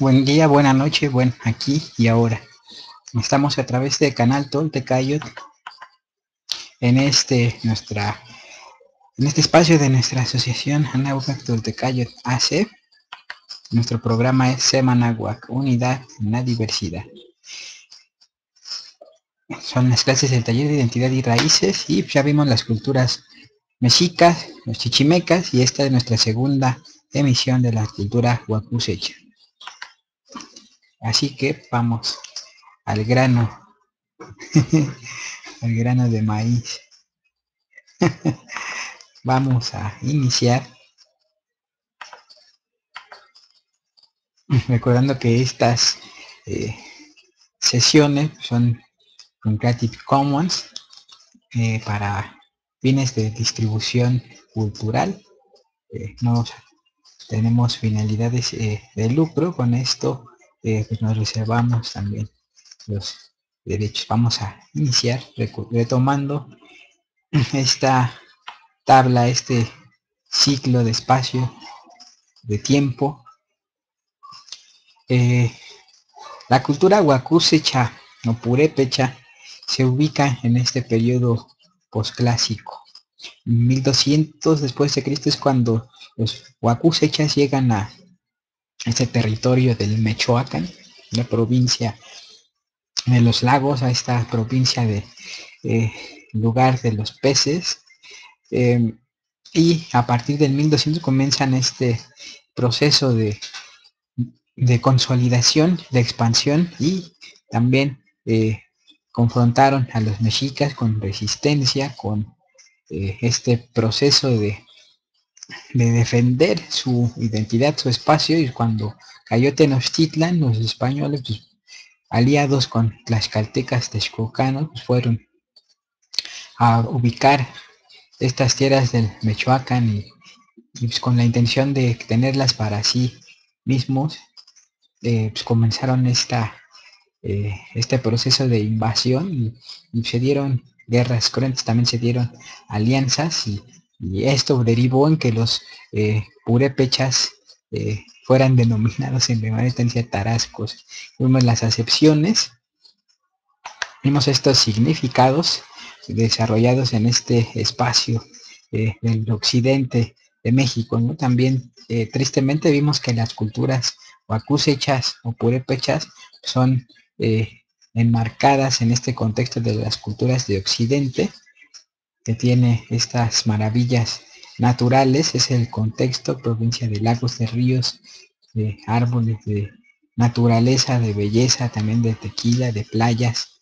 Buen día, buena noche, buen aquí y ahora. Estamos a través del canal Toltecayot en este espacio de nuestra asociación Anáhuac Toltecayot AC. Nuestro programa es Semanahuac, Unidad en la Diversidad. Son las clases del taller de identidad y raíces y ya vimos las culturas mexicas, los chichimecas, y esta es nuestra segunda emisión de la cultura huacusecha. Así que vamos al grano, al grano de maíz. Vamos a iniciar recordando que estas sesiones son con Creative Commons para fines de distribución cultural. No tenemos finalidades de lucro. Con esto pues nos reservamos también los derechos. Vamos a iniciar retomando esta tabla, este ciclo de espacio, de tiempo. La cultura huacusecha o purépecha se ubica en este periodo posclásico. 1200 después de Cristo es cuando los huacusechas llegan a este territorio del Mechoacán, la provincia de los lagos, a esta provincia de lugar de los peces, y a partir del 1200 comienzan este proceso de consolidación, de expansión, y también confrontaron a los mexicas con resistencia, con este proceso de defender su identidad, su espacio. Y cuando cayó Tenochtitlan, los españoles, pues, aliados con tlaxcaltecas texcocanos, pues, fueron a ubicar estas tierras del Mechoacán y pues, con la intención de tenerlas para sí mismos, pues comenzaron este proceso de invasión y se dieron guerras cruentas, también se dieron alianzas, y esto derivó en que los purépechas fueran denominados en primera instancia tarascos. Vimos las acepciones, vimos estos significados desarrollados en este espacio del occidente de México, ¿no? También tristemente vimos que las culturas huacusechas o purépechas son enmarcadas en este contexto de las culturas de occidente, que tiene estas maravillas naturales. Es el contexto, provincia de lagos, de ríos, de árboles, de naturaleza, de belleza, también de tequila, de playas,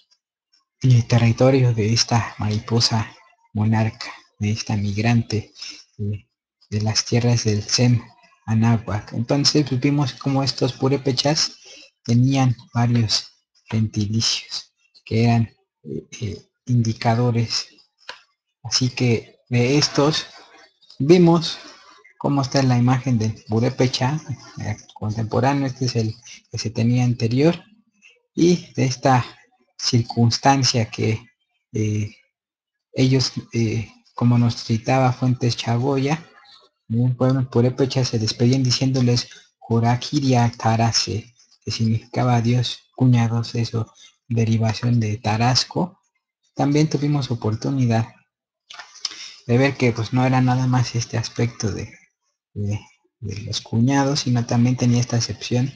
y el territorio de esta mariposa monarca, de esta migrante de las tierras del Sem Anáhuac. Entonces pues, vimos cómo estos purépechas tenían varios gentilicios que eran indicadores. Así que de estos vimos cómo está la imagen del purépecha contemporáneo. Este es el que se tenía anterior, y de esta circunstancia que ellos, como nos citaba Fuentes Chagoya, un pueblo purépecha, se despedían diciéndoles Jorakiria Tarase, que significaba Dios cuñados, eso, derivación de Tarasco. También tuvimos oportunidad de ver que pues no era nada más este aspecto de los cuñados, sino también tenía esta acepción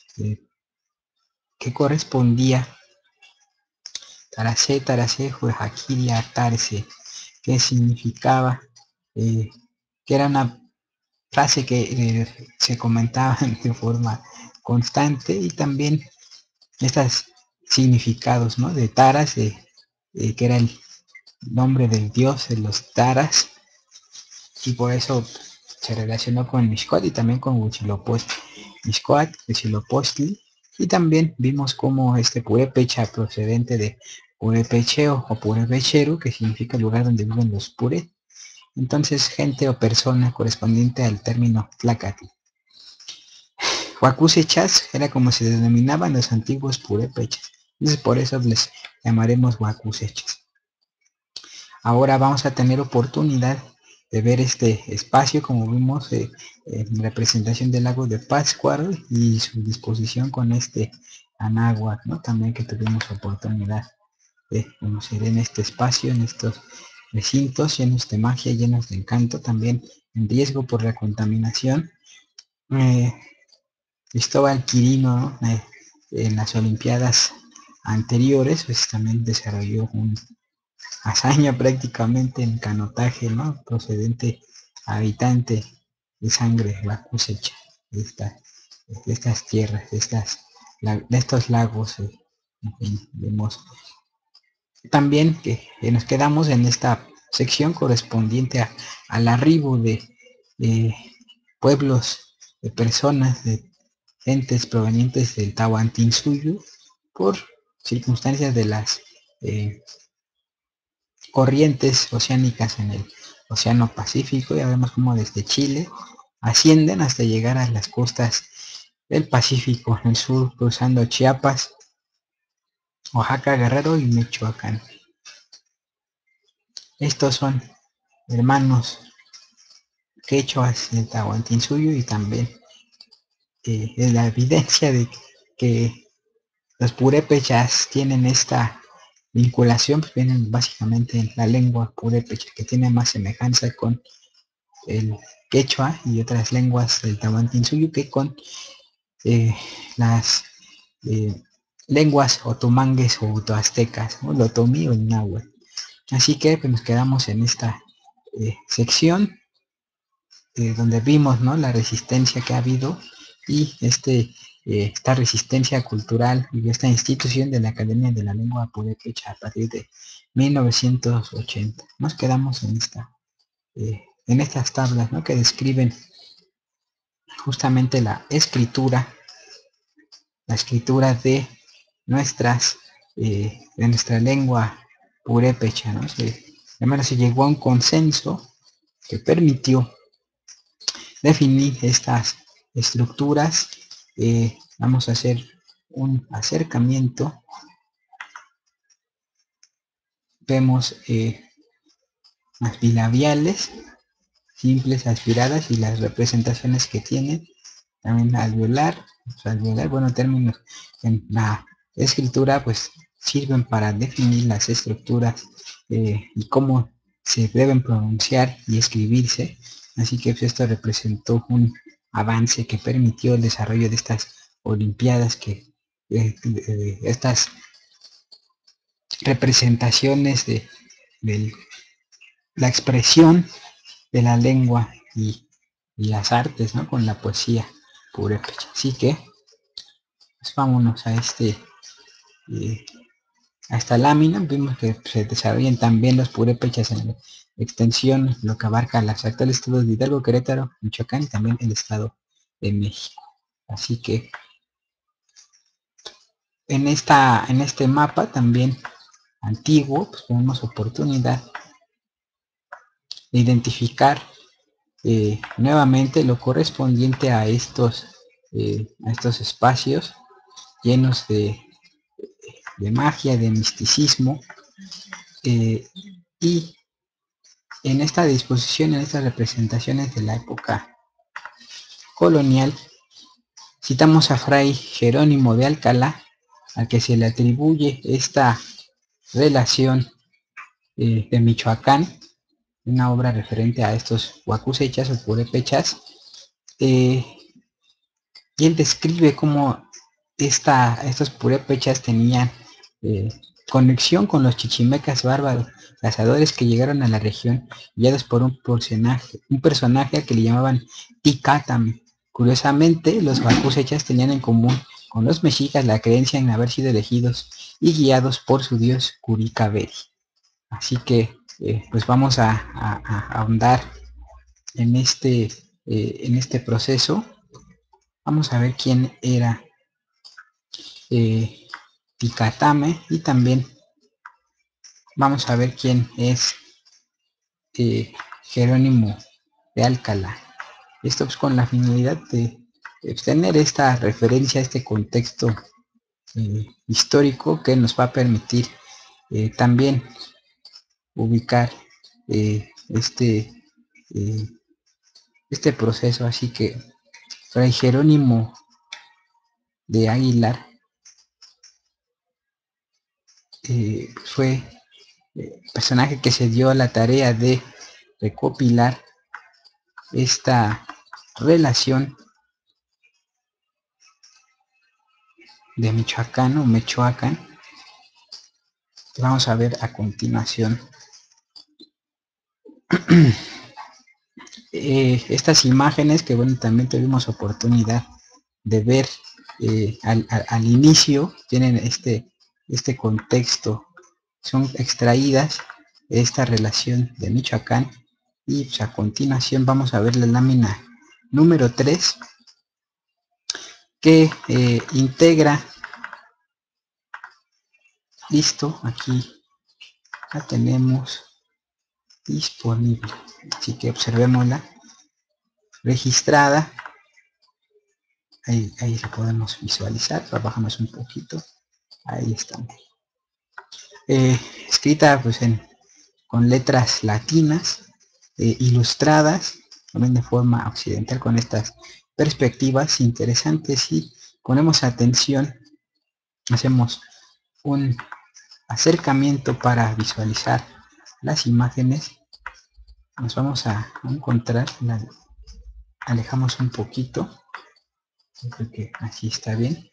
que correspondía Tarase, Tarase, Jorakiria Tarse, que significaba que era una frase que se comentaba de forma constante, y también estos significados, ¿no? De Taras, que era el nombre del dios de los Taras, y por eso se relacionó con Mixcoatl y también con Huitzilopochtli. Mixcoatl, Huitzilopochtli, y también vimos cómo este purépecha, procedente de purépecheo o purépechero, que significa el lugar donde viven los puré, entonces gente o persona correspondiente al término tlacatl. Huacusechas era como se denominaban los antiguos purépechas, entonces por eso les llamaremos huacusechas. Ahora vamos a tener oportunidad ver este espacio, como vimos en representación del lago de Pátzcuaro y su disposición con este anáhuac, ¿no? También que tuvimos oportunidad de conocer en este espacio, en estos recintos llenos de magia, llenos de encanto, también en riesgo por la contaminación. Cristóbal Quirino, ¿no? En las Olimpiadas anteriores, pues también desarrolló un hazaña prácticamente en canotaje, ¿no? Procedente habitante de sangre, la cosecha de, de estas tierras, de estos lagos. En fin, vemos también que nos quedamos en esta sección correspondiente al arribo de pueblos, de personas, de gentes provenientes del Tahuantinsuyo por circunstancias de las corrientes oceánicas en el Océano Pacífico. Ya vemos como desde Chile ascienden hasta llegar a las costas del Pacífico en el sur, cruzando Chiapas, Oaxaca, Guerrero y Michoacán. Estos son hermanos quechuas del Tahuantinsuyo y también es la evidencia de que los purépechas tienen esta vinculación, pues vienen básicamente en la lengua purépecha, que tiene más semejanza con el quechua y otras lenguas del Tahuantinsuyo que con las eh, lenguas otomangues o otoaztecas, ¿no? El otomí o el náhuatl. Así que pues, nos quedamos en esta sección donde vimos, ¿no? La resistencia que ha habido y esta resistencia cultural y esta institución de la Academia de la Lengua Purépecha a partir de 1980. Nos quedamos en estas tablas, ¿no? Que describen justamente la escritura de de nuestra lengua purépecha, ¿no? Primero se llegó a un consenso que permitió definir estas estructuras. Vamos a hacer un acercamiento. Vemos las bilabiales, simples, aspiradas y las representaciones que tienen. También alveolar, bueno, términos en la escritura pues sirven para definir las estructuras y cómo se deben pronunciar y escribirse. Así que pues, esto representó un avance que permitió el desarrollo de estas olimpiadas, estas representaciones de la expresión de la lengua y las artes, ¿no? Con la poesía purépecha. Así que pues vámonos a esta lámina. Vimos que se desarrollan también los purépechas en la extensión, lo que abarca los actuales estados de Hidalgo, Querétaro, Michoacán y también el estado de México. Así que en este mapa también antiguo, pues tenemos oportunidad de identificar nuevamente lo correspondiente a estos espacios llenos de magia, de misticismo, y en esta disposición, en estas representaciones de la época colonial, citamos a Fray Jerónimo de Alcalá, al que se le atribuye esta relación de Michoacán, una obra referente a estos huacusechas o purépechas, y él describe cómo estos purépechas tenían conexión con los chichimecas bárbaros, cazadores que llegaron a la región guiados por un personaje al que le llamaban Ticátam. Curiosamente, los huacusechas tenían en común con los mexicas la creencia en haber sido elegidos y guiados por su dios Curicaberi. Así que pues vamos a ahondar en este proceso. Vamos a ver quién era Ticatame y también vamos a ver quién es Jerónimo de Alcalá. Esto pues, con la finalidad de obtener esta referencia, este contexto histórico que nos va a permitir también ubicar este este proceso. Así que Fray Jerónimo de Aguilar fue personaje que se dio a la tarea de recopilar esta relación de Michoacán o Mechoacán. Vamos a ver a continuación estas imágenes que, bueno, también tuvimos oportunidad de ver al inicio. Tienen este contexto, son extraídas de esta relación de Michoacán, y pues, a continuación vamos a ver la lámina número 3 que integra. Listo, aquí la tenemos disponible, así que observémosla registrada. Ahí la podemos visualizar. Trabajamos un poquito, ahí estamos. Escrita pues con letras latinas, ilustradas también de forma occidental, con estas perspectivas interesantes. Y ponemos atención, hacemos un acercamiento para visualizar las imágenes. Nos vamos a encontrar, alejamos un poquito, yo creo que así está bien.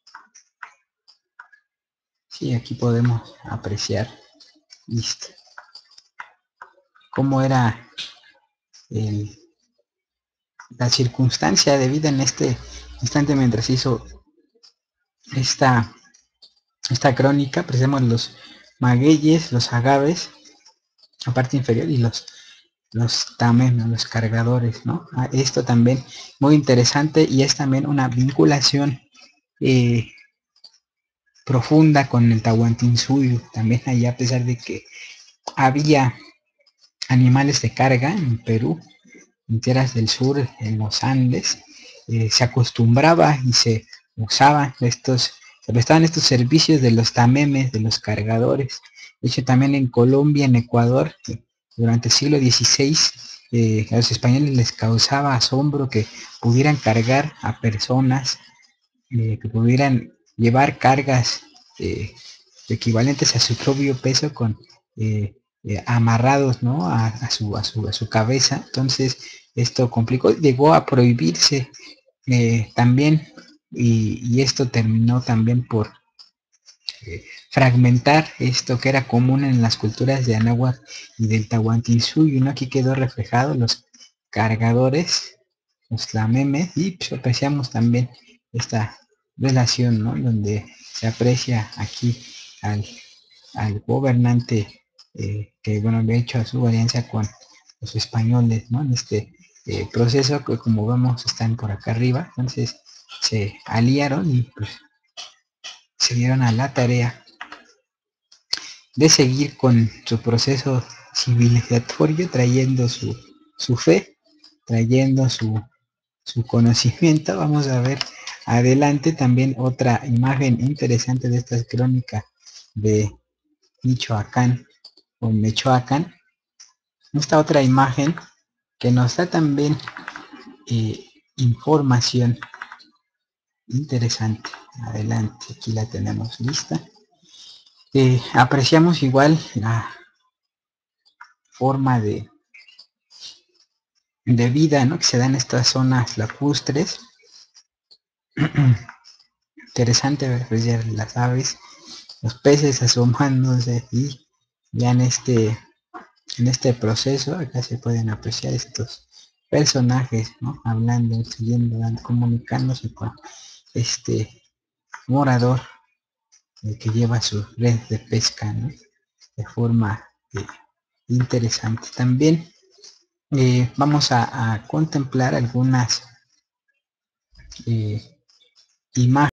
Sí, aquí podemos apreciar, listo, cómo era la circunstancia de vida en este instante mientras hizo esta crónica. Apreciamos los magueyes, los agaves, la parte inferior, y los tamen, los cargadores, ¿no? Esto también muy interesante, y es también una vinculación profunda con el Tahuantinsuyo. También allá, a pesar de que había animales de carga en Perú, en tierras del sur, en los Andes, se acostumbraba y se usaban se prestaban estos servicios de los tamemes, de los cargadores. De hecho, también en Colombia, en Ecuador, durante el siglo XVI, a los españoles les causaba asombro que pudieran cargar a personas, que pudieran llevar cargas equivalentes a su propio peso con amarrados, ¿no? a su cabeza. Entonces esto complicó, llegó a prohibirse también, y esto terminó también por fragmentar esto que era común en las culturas de Anáhuac y del Tahuantinsuyo, ¿no? Aquí quedó reflejado los cargadores, los tlamemes, y pues apreciamos también esta relación, ¿no? Donde se aprecia aquí al gobernante que, bueno, había hecho su alianza con los españoles, ¿no? En este proceso que, como vemos, están por acá arriba. Entonces se aliaron y pues se dieron a la tarea de seguir con su proceso civilizatorio, trayendo su fe, trayendo su conocimiento. Vamos a ver adelante también otra imagen interesante de esta crónica de Michoacán o Mechoacán. Esta otra imagen que nos da también información interesante. Adelante, aquí la tenemos lista. Apreciamos igual la forma de vida, ¿no? que se da en estas zonas lacustres. Interesante ver apreciar las aves, los peces asomándose, y ya en este proceso acá se pueden apreciar estos personajes, ¿no? Hablando, siguiendo, comunicándose con este morador que lleva su red de pesca, ¿no? De forma interesante. También vamos a contemplar algunas imágenes